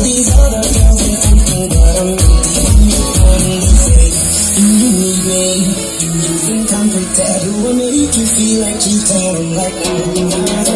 these other girls are thinking that I'm really fun to say. Do you need me? Do you think I'm pretend? Do I make you feel like cheating? I'm like,